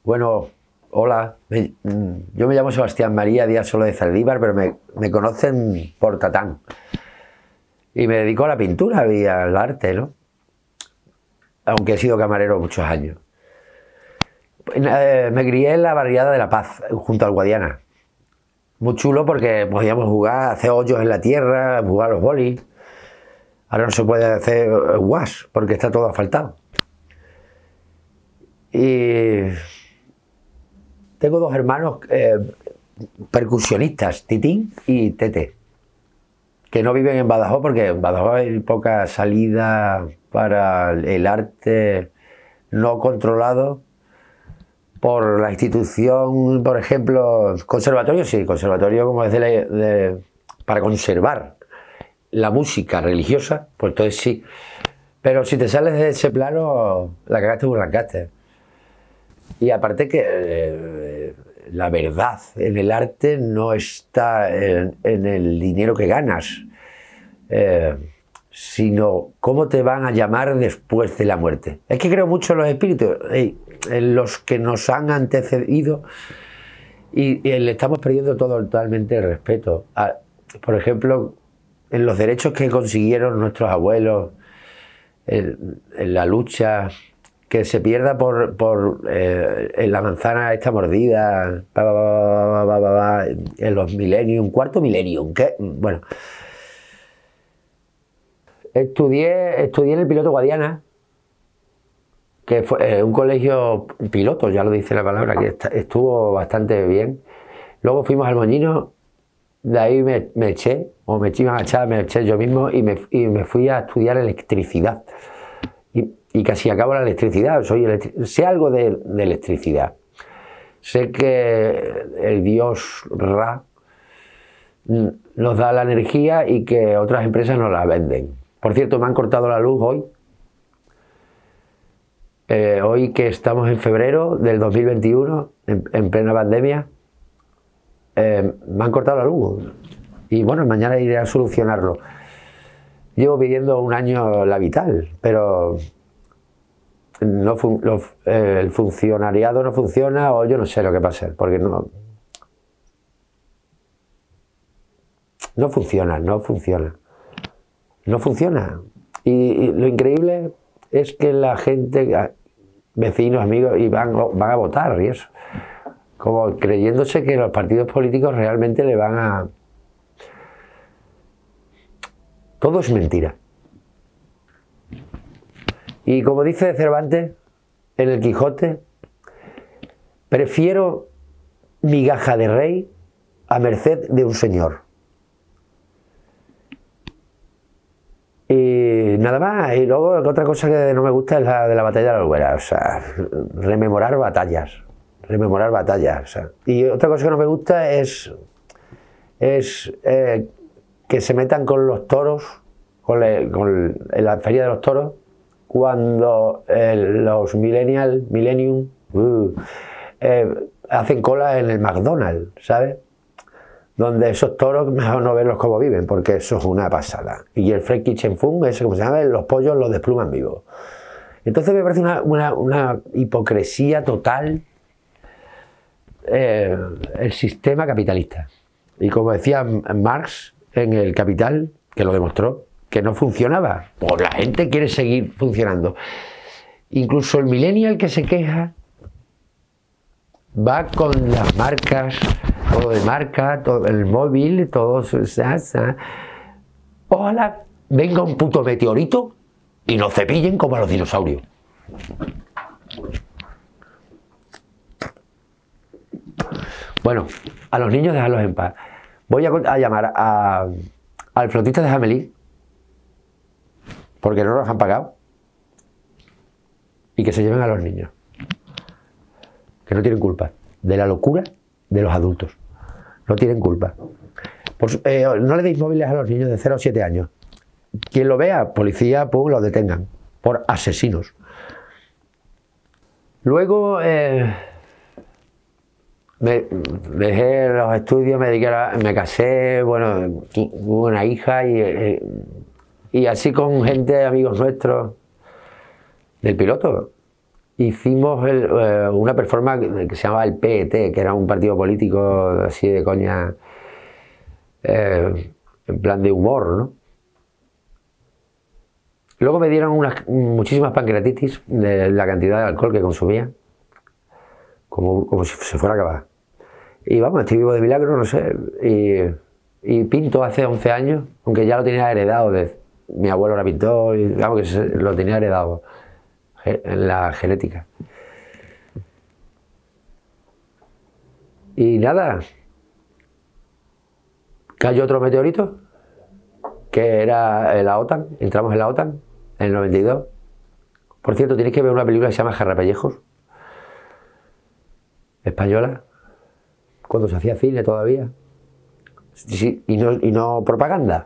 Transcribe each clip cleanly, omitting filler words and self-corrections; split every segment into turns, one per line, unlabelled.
Bueno, hola, yo me llamo Sebastián María Díaz Solo de Zaldívar, pero me conocen por Tatán. Y me dedico a la pintura y al arte, ¿no? Aunque he sido camarero muchos años. Me crié en la barriada de La Paz, junto al Guadiana. Muy chulo porque podíamos jugar, hacer hoyos en la tierra, jugar a los bolis. Ahora no se puede hacer wash porque está todo asfaltado. Y tengo dos hermanos percusionistas, Titín y Tete, que no viven en Badajoz porque en Badajoz hay poca salida para el arte no controlado por la institución, por ejemplo, conservatorio, sí, conservatorio como es para conservar la música religiosa, pues entonces sí. Pero si te sales de ese plano, la cagaste por Lancaster. Y aparte que la verdad en el arte no está en el dinero que ganas, sino cómo te van a llamar después de la muerte. Es que creo mucho en los espíritus, en los que nos han antecedido, y le estamos perdiendo totalmente el respeto. Por ejemplo, en los derechos que consiguieron nuestros abuelos, en la lucha, que se pierda en la manzana esta mordida, en los millennium, cuarto millennium, ¿qué? Bueno, estudié en el Piloto Guadiana, que fue un colegio piloto, ya lo dice la palabra, que estuvo bastante bien. Luego fuimos al Moñino, de ahí me eché, o me iban a echar, me eché yo mismo y me fui a estudiar electricidad. Y casi acabo la electricidad, sé algo de electricidad. Sé que el dios Ra nos da la energía y que otras empresas nos la venden. Por cierto, me han cortado la luz hoy. Hoy que estamos en febrero del 2021, en plena pandemia, me han cortado la luz. Y bueno, mañana iré a solucionarlo. Llevo pidiendo un año la Vital, pero el funcionariado no funciona, o yo no sé lo que pasa, porque no funciona. Y lo increíble es que la gente, vecinos, amigos, y van a votar y eso, como creyéndose que los partidos políticos realmente le van a... Todo es mentira. Y como dice Cervantes en el Quijote, prefiero migaja de rey a merced de un señor. Y nada más. Y luego otra cosa que no me gusta es la de la batalla de la Albuera. O sea, rememorar batallas. O sea. Y otra cosa que no me gusta es que se metan con los toros, en la feria de los toros, cuando los millennium, hacen cola en el McDonald's, ¿sabes? Donde esos toros mejor no verlos como viven, porque eso es una pasada. Y el Fred Kitchen Fun, ese como se llama, los pollos los despluman vivos. Entonces me parece una hipocresía total el sistema capitalista. Y como decía Marx en El Capital, que lo demostró, que no funcionaba, pues la gente quiere seguir funcionando. Incluso el millennial que se queja va con las marcas, todo de marca, todo el móvil, todo ojalá venga un puto meteorito y nos cepillen como a los dinosaurios. Bueno, a los niños dejarlos en paz. Voy a llamar al flautista de Hamelín, porque no los han pagado, y que se lleven a los niños, que no tienen culpa de la locura de los adultos. No tienen culpa. No le deis móviles a los niños de 0 a 7 años. Quien lo vea, policía, pum, los detengan por asesinos. Luego me dejé los estudios, me casé, bueno, tuve una hija y así con gente, amigos nuestros del Piloto, hicimos una performance que se llamaba el PET, que era un partido político así de coña, en plan de humor, ¿no? Luego me dieron muchísimas pancreatitis de la cantidad de alcohol que consumía, como si se fuera a acabar. Y vamos, estoy vivo de milagro, no sé. Y pinto hace 11 años, aunque ya lo tenía heredado mi abuelo era pintor, y vamos, que lo tenía heredado en la genética. Y nada, cayó otro meteorito, que era la OTAN, entramos en la OTAN en el 92. Por cierto, tenéis que ver una película que se llama Jarrapellejos, española, cuando se hacía cine todavía, sí, y no propaganda.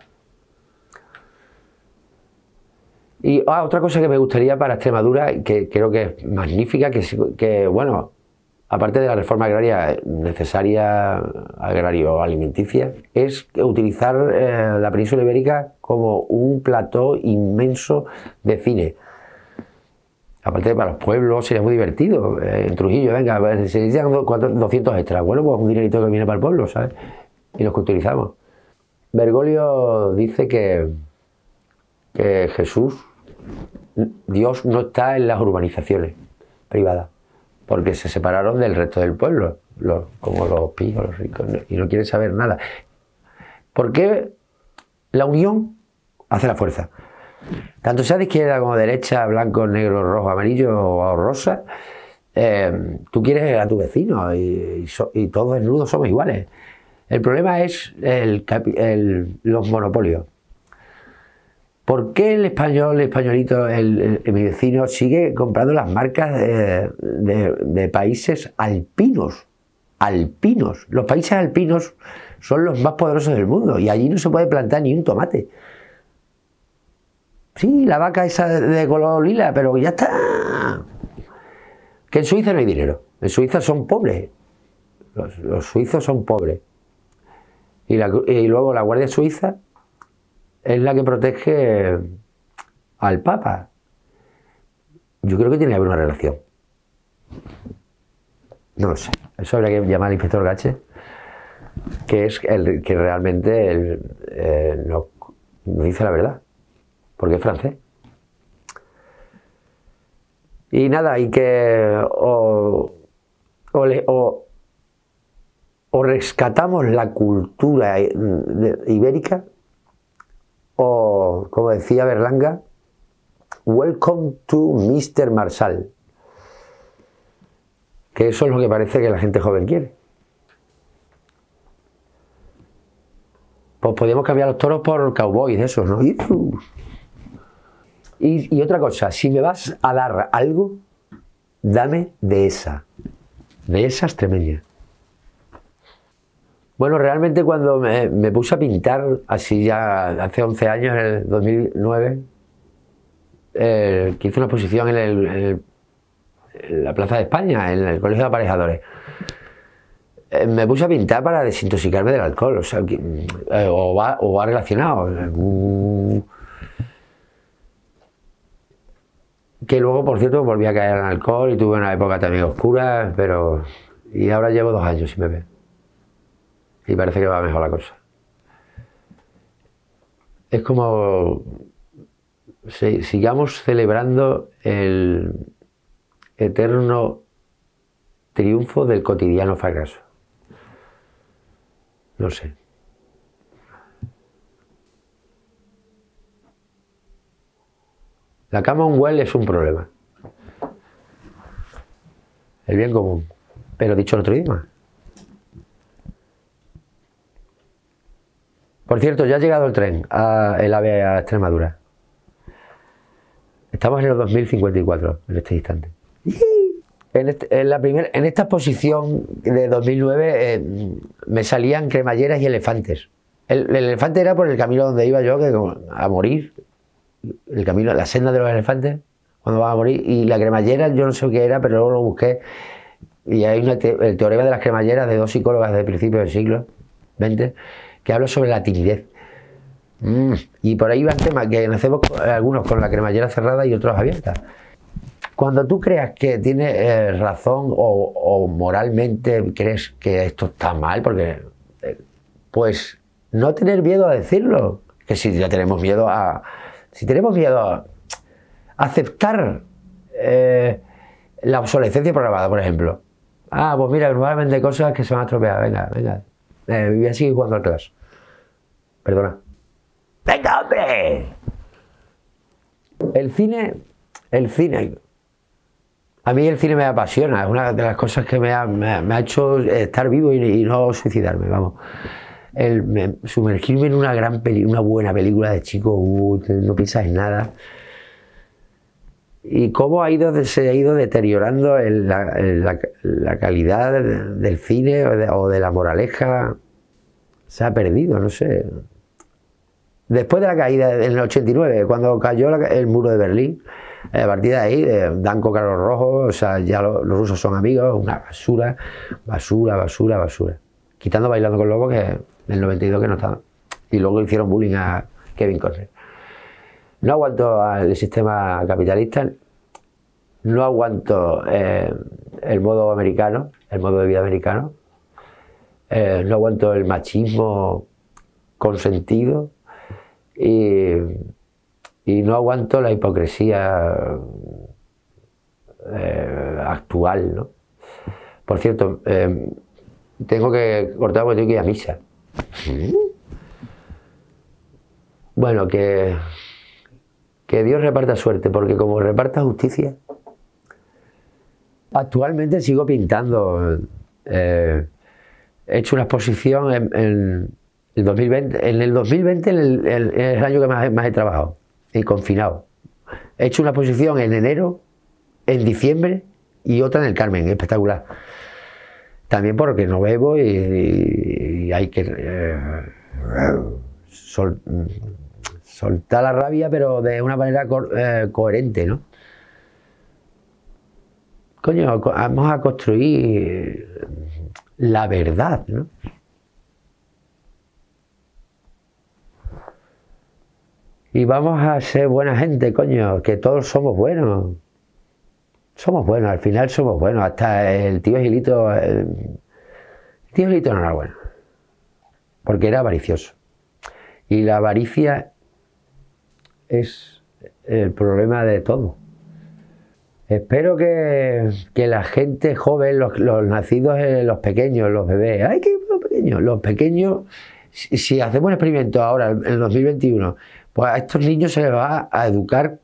Y otra cosa que me gustaría para Extremadura, que creo que es magnífica, que bueno, aparte de la reforma agraria necesaria, agrario-alimenticia, es utilizar la península ibérica como un plató inmenso de cine. Aparte, para los pueblos sería muy divertido. En Trujillo, venga, se necesitan 200 extras. Bueno, pues un dinerito que viene para el pueblo, ¿sabes? Y los que utilizamos. Bergoglio dice que Jesús, Dios no está en las urbanizaciones privadas, porque se separaron del resto del pueblo, como los pijos, los ricos, y no quieren saber nada. Porque la unión hace la fuerza. Tanto sea de izquierda como de derecha, blanco, negro, rojo, amarillo o rosa, tú quieres a tu vecino y todos desnudos somos iguales. El problema es los monopolios. ¿Por qué el español, el españolito, mi vecino sigue comprando las marcas de países alpinos? Alpinos. Los países alpinos son los más poderosos del mundo y allí no se puede plantar ni un tomate. Sí, la vaca esa de color lila, pero ya está. Que en Suiza no hay dinero. En Suiza son pobres. Los suizos son pobres. Y luego la Guardia Suiza es la que protege al Papa. Yo creo que tiene que haber una relación. No lo sé. Eso habría que llamar al inspector Gache, que es el que realmente nos dice la verdad, porque es francés. Y nada, hay que o rescatamos la cultura ibérica, o, como decía Berlanga, welcome to Mr. Marshall, que eso es lo que parece que la gente joven quiere. Pues podríamos cambiar los toros por cowboys de esos, ¿no? Y otra cosa, si me vas a dar algo, dame de esa extremeña. Bueno, realmente cuando me puse a pintar, así ya hace 11 años, en el 2009, que hice una exposición en la Plaza de España, en el Colegio de Aparejadores, me puse a pintar para desintoxicarme del alcohol, o sea, o va relacionado. Que luego, por cierto, volví a caer en alcohol y tuve una época también oscura, y ahora llevo 2 años sin beber. Y parece que va mejor la cosa. Es como sigamos celebrando el eterno triunfo del cotidiano fracaso. No sé. La Commonwealth es un problema. El bien común. Pero dicho en otro idioma. Por cierto, ya ha llegado el tren, el AVE a Extremadura. Estamos en el 2054, en este instante. En esta exposición de 2009 me salían cremalleras y elefantes. El elefante era por el camino donde iba yo, a morir. El camino, la senda de los elefantes, cuando van a morir. Y la cremallera, yo no sé qué era, pero luego lo busqué. Y hay el teorema de las cremalleras de 2 psicólogas de principios del siglo XX, que habla sobre la timidez. Y por ahí van temas que nacemos algunos con la cremallera cerrada y otros abierta. Cuando tú creas que tienes razón o moralmente crees que esto está mal, porque pues no tener miedo a decirlo, que si ya tenemos miedo a... Si tenemos miedo a aceptar la obsolescencia programada, por ejemplo. Ah, pues mira, me van a vender cosas que se van a estropear. Venga, venga. Voy a seguir jugando al Clash. Perdona. ¡Venga, hombre! El cine... A mí el cine me apasiona. Es una de las cosas que me ha hecho estar vivo y no suicidarme, vamos. Sumergirme en una gran película, una buena película de chico, no piensas en nada. Y cómo se ha ido deteriorando la calidad del cine o de la moraleja. Se ha perdido, no sé. Después de la caída en el 89, cuando cayó el muro de Berlín, a partir de ahí dan coca a los rojos, o sea, ya los rusos son amigos, una basura, basura, basura, basura. Quitando Bailando con Lobos, que del 92 que no estaba. Y luego hicieron bullying a Kevin Costner. No aguanto al sistema capitalista, no aguanto el modo americano, el modo de vida americano, no aguanto el machismo consentido y no aguanto la hipocresía actual, ¿no? Por cierto, tengo que cortar porque tengo que ir a misa. Bueno, que Dios reparta suerte, porque como reparta justicia, actualmente sigo pintando. He hecho una exposición en el 2020. En el 2020 es el año que más he trabajado, y confinado. He hecho una exposición en enero, en diciembre y otra en el Carmen, espectacular. También porque no bebo y hay que soltar la rabia, pero de una manera coherente, ¿no? Coño, vamos a construir la verdad, ¿no? Y vamos a ser buena gente, coño, que todos somos buenos. Somos buenos, al final somos buenos. Hasta el tío Gilito... El tío Gilito no era bueno, porque era avaricioso. Y la avaricia es el problema de todo. Espero que la gente joven, los nacidos, los pequeños, los bebés... ¡Ay, qué pequeños! Los pequeños, si hacemos un experimento ahora, en el 2021, pues a estos niños se les va a educar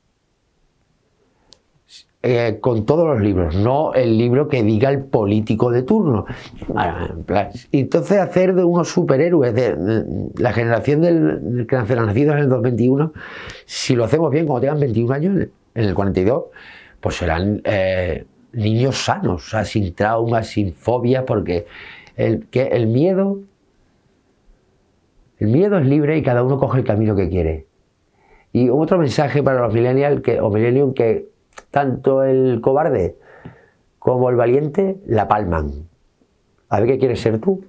con todos los libros, no el libro que diga el político de turno. Y entonces hacer de unos superhéroes de la generación que nacidos en el 2021, si lo hacemos bien, cuando tengan 21 años, en el 42, pues serán niños sanos, o sea, sin traumas, sin fobias, porque el miedo es libre y cada uno coge el camino que quiere. Y otro mensaje para los millennials que tanto el cobarde como el valiente la palman. A ver qué quieres ser tú.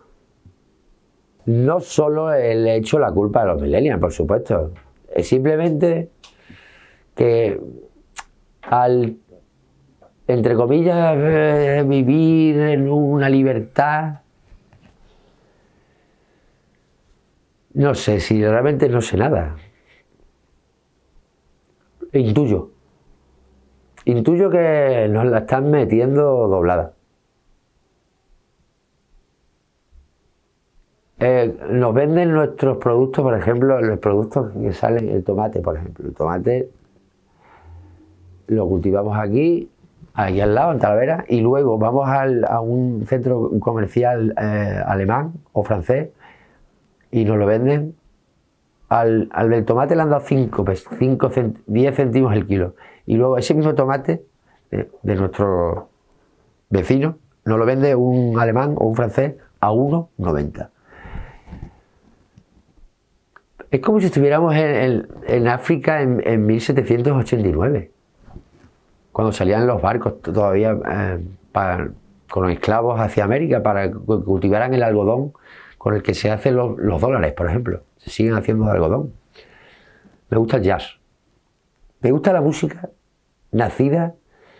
No solo le echo la culpa a los millennials, por supuesto. Es simplemente que al, entre comillas, vivir en una libertad, no sé, si realmente no sé nada. Intuyo que nos la están metiendo doblada. Nos venden nuestros productos, por ejemplo, los productos que salen, el tomate, por ejemplo. El tomate lo cultivamos aquí al lado, en Talavera, y luego vamos a un centro comercial alemán o francés y nos lo venden. Al del tomate le han dado 10 céntimos el kilo. Y luego ese mismo tomate de nuestro vecino nos lo vende un alemán o un francés a 1,90. Es como si estuviéramos en África en 1789, cuando salían los barcos todavía con los esclavos hacia América para que cultivaran el algodón con el que se hacen los dólares, por ejemplo. Se siguen haciendo de algodón. Me gusta el jazz. Me gusta la música nacida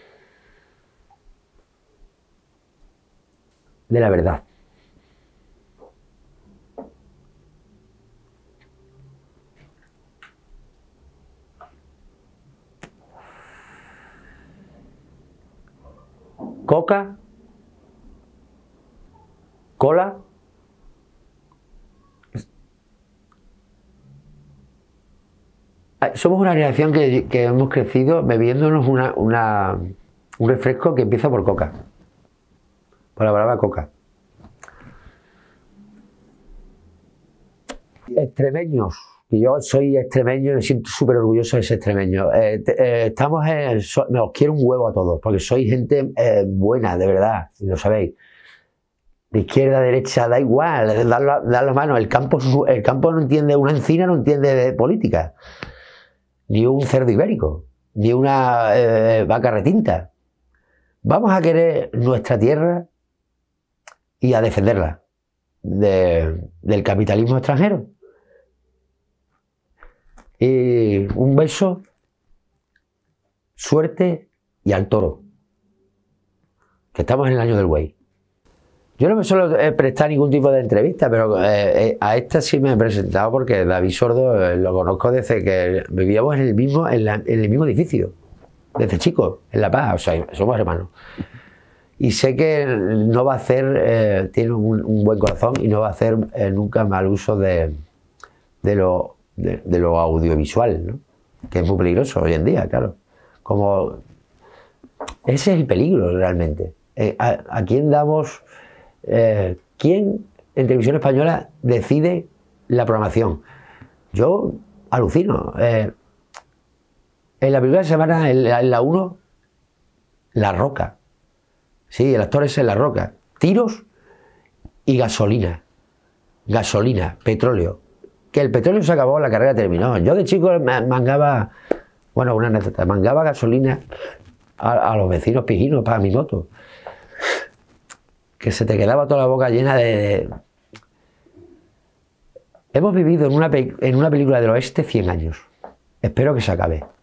de la verdad. Coca, cola, somos una generación que hemos crecido bebiéndonos un refresco que empieza por coca, por la palabra coca. Extremeños, y yo soy extremeño y me siento súper orgulloso de ser extremeño. Os quiero un huevo a todos, porque sois gente buena, de verdad, y lo sabéis. De izquierda a derecha, da igual, dar la mano. El campo no entiende, una encina no entiende de política, ni un cerdo ibérico, ni una vaca retinta. Vamos a querer nuestra tierra y a defenderla del capitalismo extranjero. Y un beso, suerte y al toro, que estamos en el año del buey. Yo no me suelo prestar ningún tipo de entrevista, pero a esta sí me he presentado porque David Sordo lo conozco desde que vivíamos en el mismo edificio, desde chico, en La Paz, o sea, somos hermanos. Y sé que no va a hacer, tiene un buen corazón y no va a hacer nunca mal uso de lo audiovisual, ¿no? Que es muy peligroso hoy en día, claro. Ese es el peligro realmente. ¿A quién damos... ¿quién en Televisión Española decide la programación? Yo alucino. En la primera semana, en la 1, La Roca. Sí, el actor es en La Roca. Tiros y gasolina. Gasolina, petróleo. Que el petróleo se acabó, la carrera terminó. Yo de chico mangaba, bueno, una anécdota, mangaba gasolina a los vecinos pijinos para mi moto. Que se te quedaba toda la boca llena de... Hemos vivido en una película del oeste 100 años. Espero que se acabe.